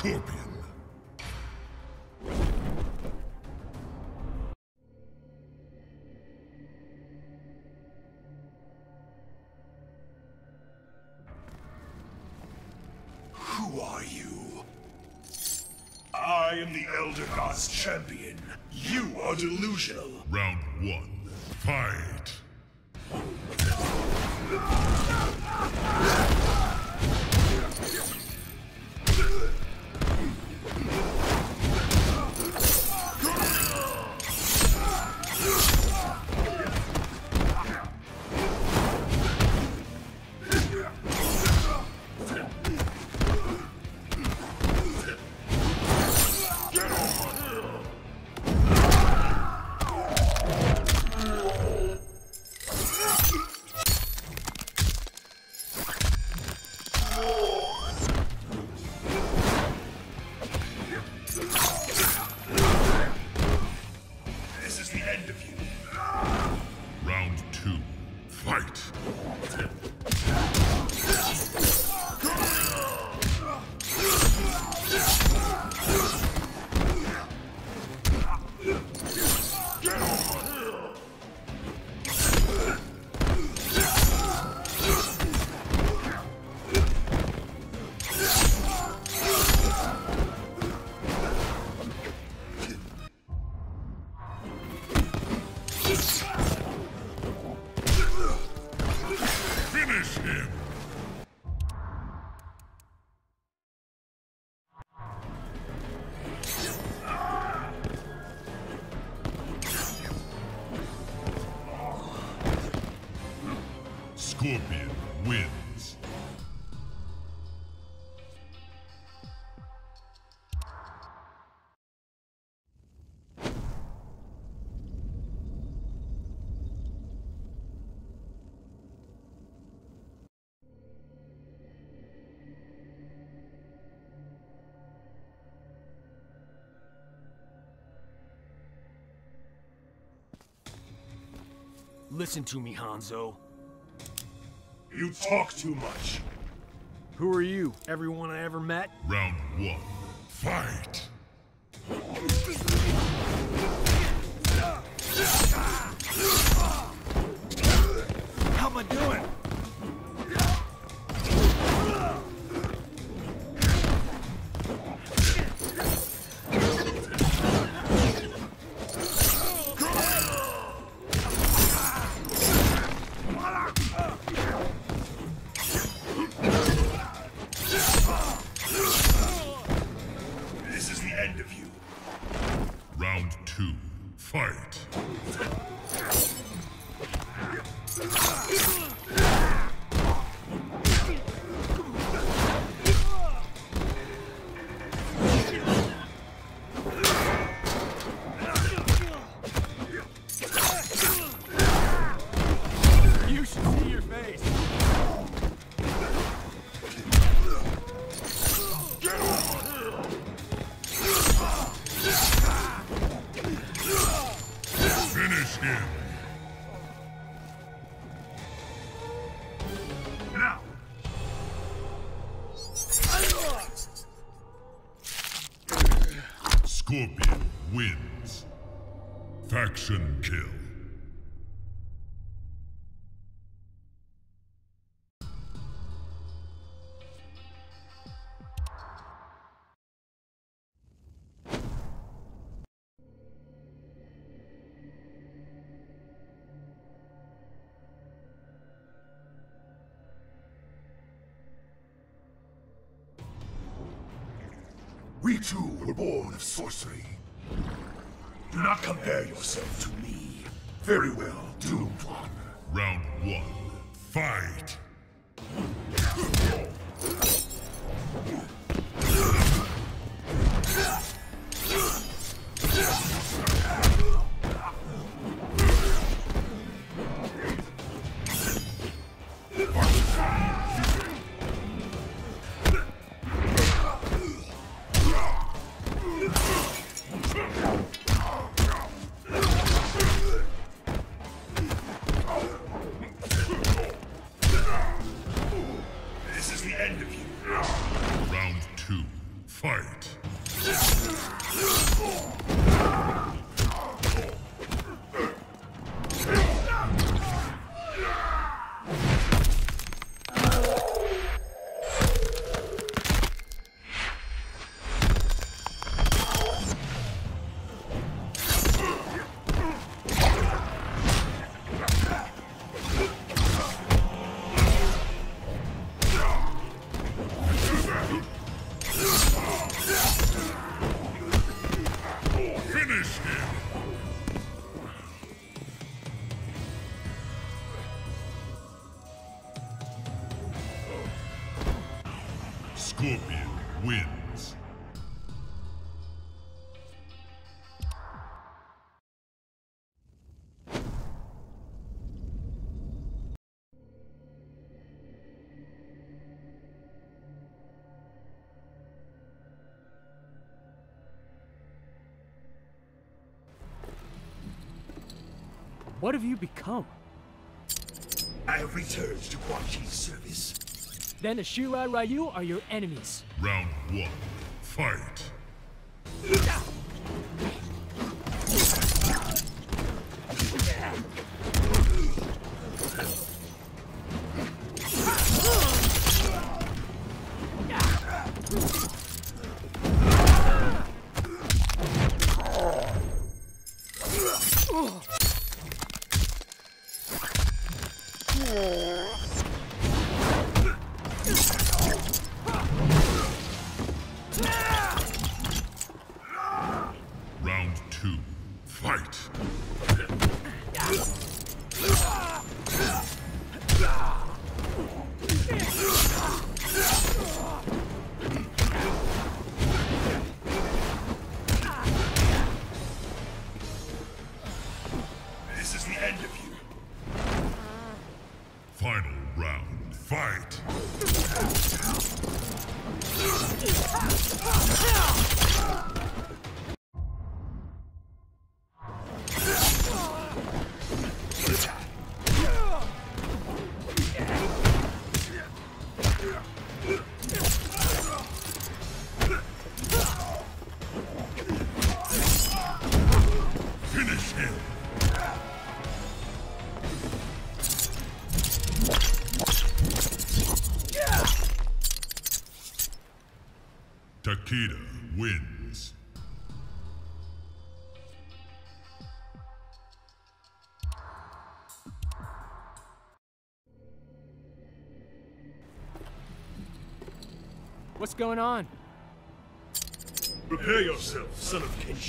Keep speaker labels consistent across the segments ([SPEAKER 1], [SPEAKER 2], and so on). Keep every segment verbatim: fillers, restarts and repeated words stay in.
[SPEAKER 1] Scorpion.
[SPEAKER 2] Who are you? I am the Elder God's champion. You are delusional.
[SPEAKER 1] Round one. Fight. Scorpion wins.
[SPEAKER 3] Listen to me, Hanzo.
[SPEAKER 2] You talk too much.
[SPEAKER 3] Who are you? Everyone I ever met?
[SPEAKER 1] Round one. Fight!
[SPEAKER 3] How am I doing?
[SPEAKER 1] Round two. Fight!
[SPEAKER 3] You should see your face.
[SPEAKER 1] Finish him!
[SPEAKER 2] Now!
[SPEAKER 1] Scorpion wins. Faction kill.
[SPEAKER 2] We too were born of sorcery. Do not compare yourself to me. Very well, doomed one.
[SPEAKER 1] Round one. Fight! Scorpion wins.
[SPEAKER 4] What have you become?
[SPEAKER 2] I have returned to Quan Chi's service.
[SPEAKER 4] Then Ashura and Ryu are your enemies.
[SPEAKER 1] Round one, fight. Round two, fight.
[SPEAKER 2] This is the end of you.
[SPEAKER 1] Final round, fight. Finish him. Takeda wins.
[SPEAKER 4] What's going on?
[SPEAKER 2] Prepare yourself, son of Kenshi.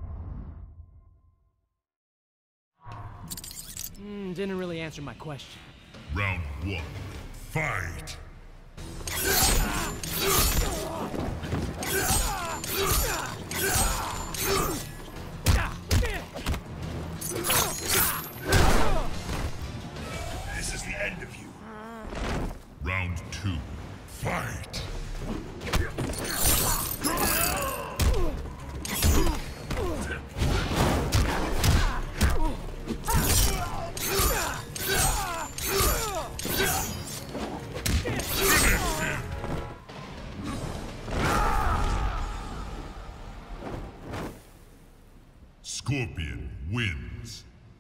[SPEAKER 4] Mm, didn't really answer my question.
[SPEAKER 1] Round one, fight.
[SPEAKER 2] This is the end of you.
[SPEAKER 1] Round two, fight. Scorpion wins.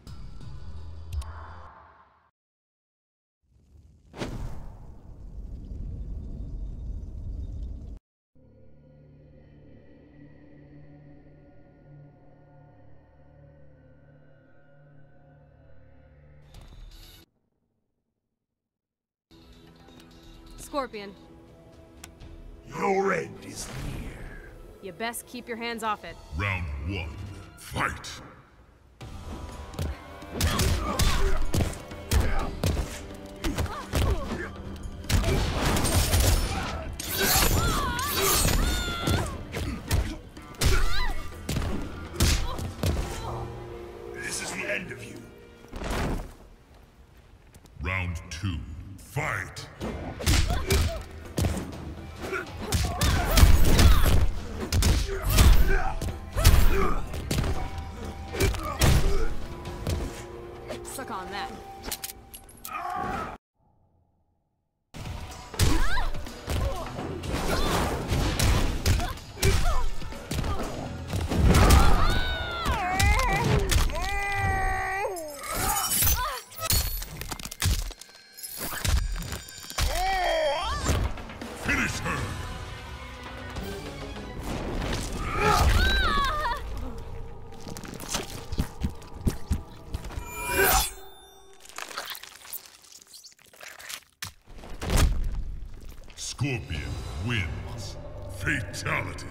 [SPEAKER 5] Scorpion,
[SPEAKER 2] Your end is near.
[SPEAKER 5] you best keep your hands off it.
[SPEAKER 1] Round one, fight.
[SPEAKER 2] This is the end of you.
[SPEAKER 1] Round two, fight.
[SPEAKER 5] Suck on that.
[SPEAKER 1] Finish her. Scorpion wins. Fatality.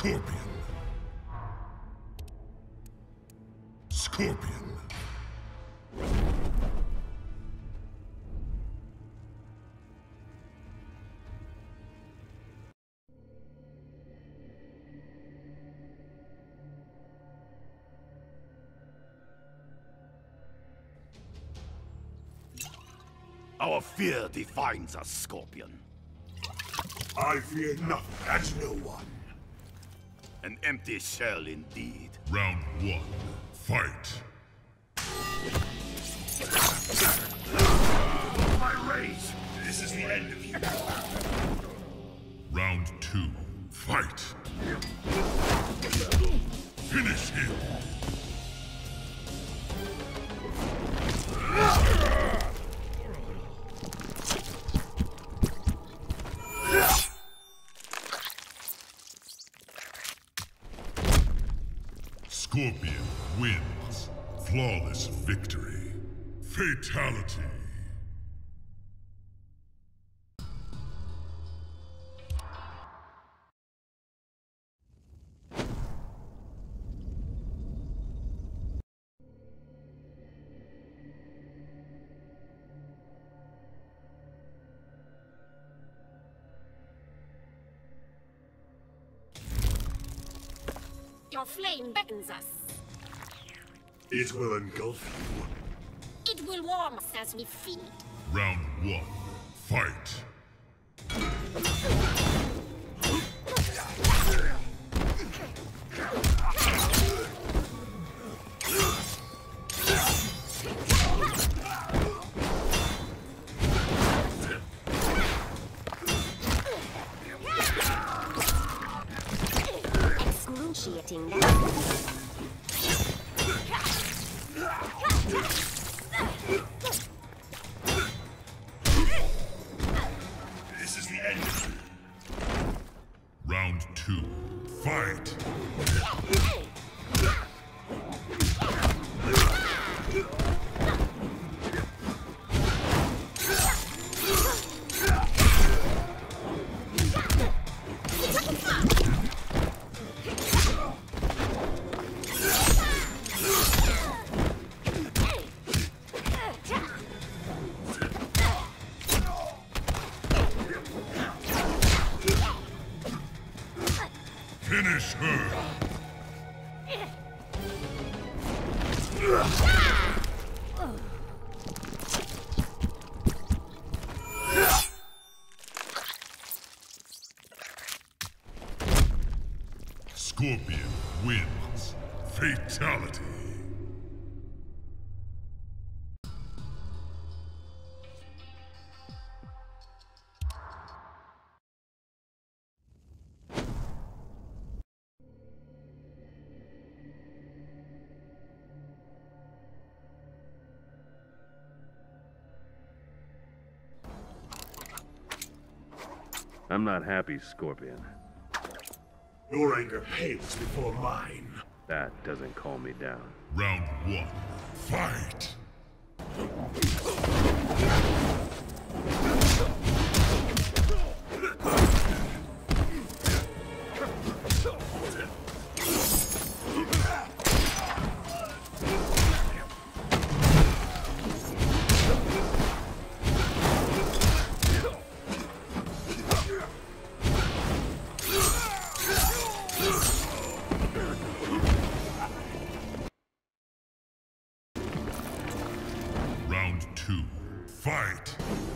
[SPEAKER 1] Scorpion. Scorpion.
[SPEAKER 6] Our fear defines us, Scorpion.
[SPEAKER 2] I fear nothing and no one.
[SPEAKER 6] An empty shell indeed.
[SPEAKER 1] Round one. Fight.
[SPEAKER 2] My rage! This is the end of you.
[SPEAKER 1] Round two. Fight. Finish him. Scorpion wins. Flawless victory. Fatality.
[SPEAKER 7] Your flame beckons us.
[SPEAKER 2] It will engulf you.
[SPEAKER 7] It will warm us as we feed.
[SPEAKER 1] Round one. Fight.
[SPEAKER 7] Excruciating that.
[SPEAKER 2] This is the end of you.
[SPEAKER 1] Round two. Fight. Finish her! Scorpion wins. Fatality.
[SPEAKER 8] I'm not happy, Scorpion.
[SPEAKER 2] Your anger pales before mine.
[SPEAKER 8] That doesn't calm me down.
[SPEAKER 1] Round one. Fight! Round two. Fight!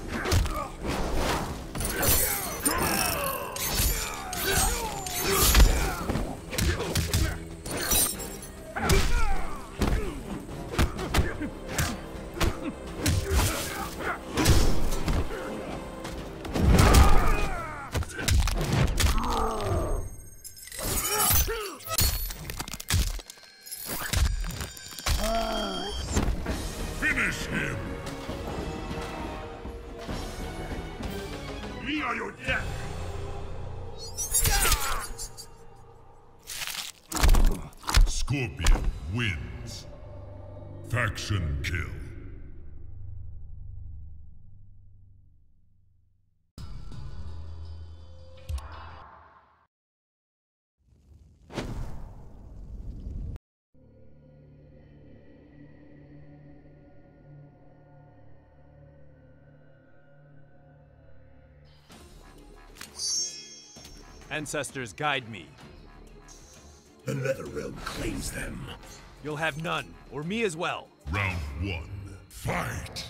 [SPEAKER 1] Finish him!
[SPEAKER 2] We are your death!
[SPEAKER 1] Scorpion wins. Faction kill.
[SPEAKER 3] Ancestors, guide me.
[SPEAKER 2] The Netherrealm claims them.
[SPEAKER 3] You'll have none, or me as well.
[SPEAKER 1] Round one, fight!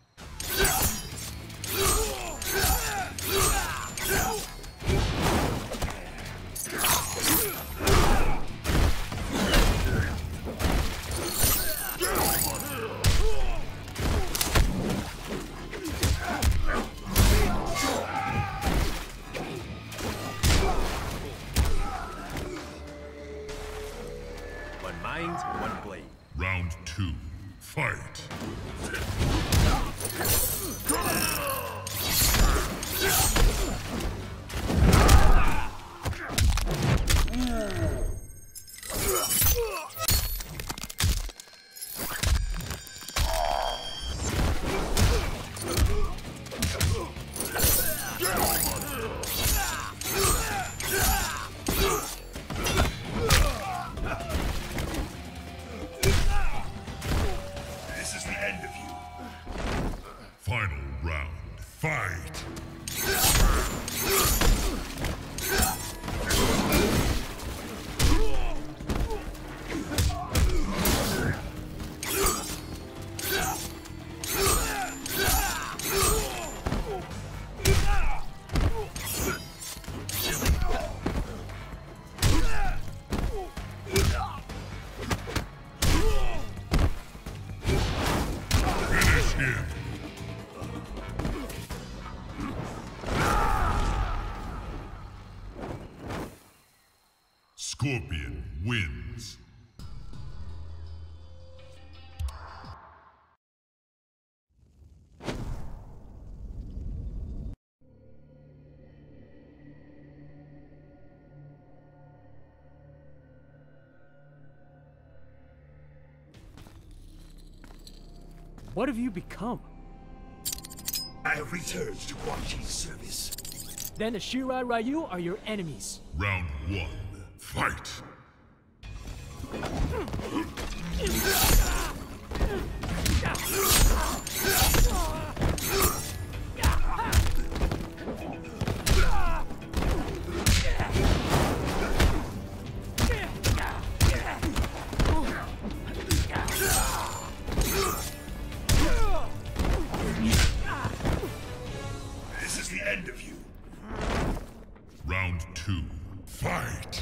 [SPEAKER 3] One mind, one blade.
[SPEAKER 1] Round two, fight!
[SPEAKER 2] This is the end of you.
[SPEAKER 1] Final round, fight! Finish him! Scorpion wins.
[SPEAKER 4] What have you become?
[SPEAKER 2] I have returned to Quan Chi's service.
[SPEAKER 4] Then Ashura Ryu are your enemies.
[SPEAKER 1] Round one, fight!
[SPEAKER 2] This is the end of you.
[SPEAKER 1] Round two, fight!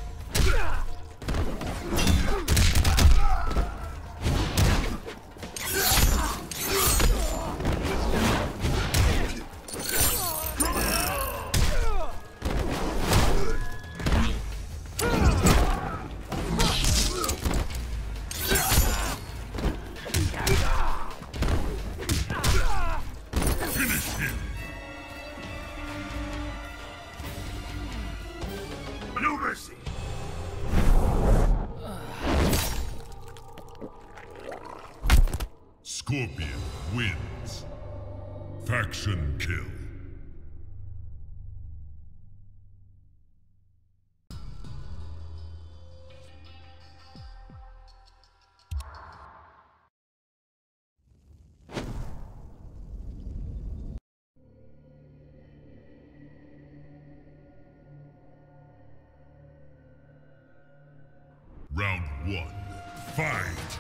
[SPEAKER 1] Finish him!
[SPEAKER 2] No mercy.
[SPEAKER 1] Scorpion wins. Faction kill. Round one, fight!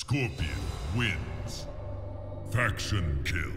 [SPEAKER 1] Scorpion wins. Faction kill.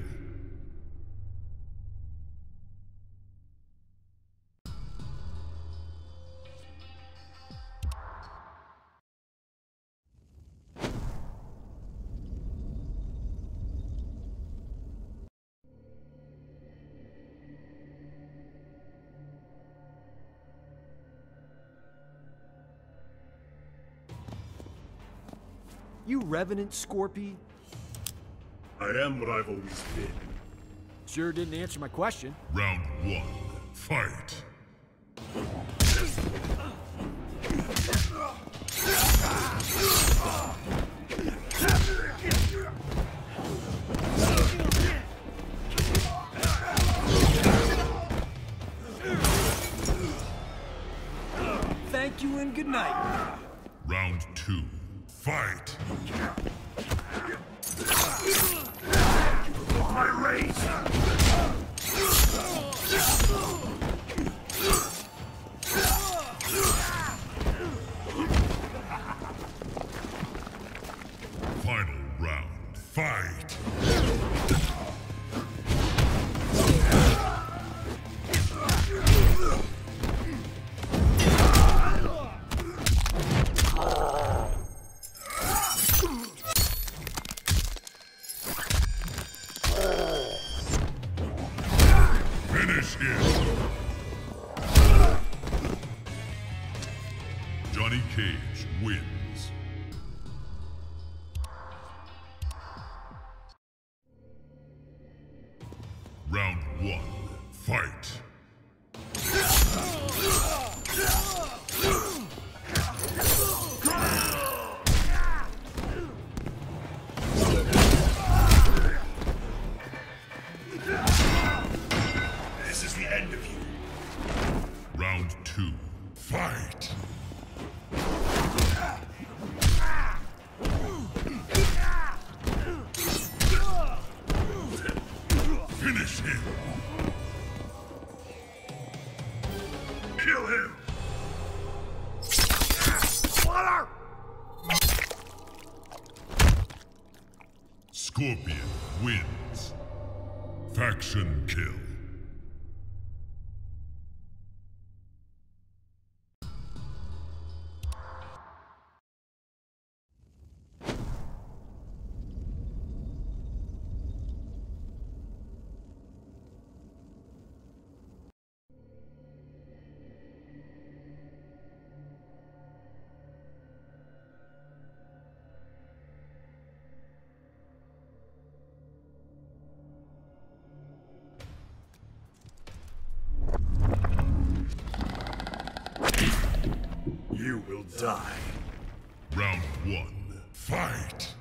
[SPEAKER 9] You revenant, Scorpy?
[SPEAKER 2] I am what I've always been.
[SPEAKER 9] Sure didn't answer my question.
[SPEAKER 1] Round one, fight.
[SPEAKER 9] Thank you and good night.
[SPEAKER 1] Round two, fight.
[SPEAKER 2] My race!
[SPEAKER 1] Final round, fight. Finish him. Johnny Cage wins. Round one, fight.
[SPEAKER 2] This is the end of you.
[SPEAKER 1] Round two, fight. Finish him.
[SPEAKER 2] Kill him!
[SPEAKER 1] Scorpion wins. Faction kill.
[SPEAKER 2] You will die.
[SPEAKER 1] Round one, fight.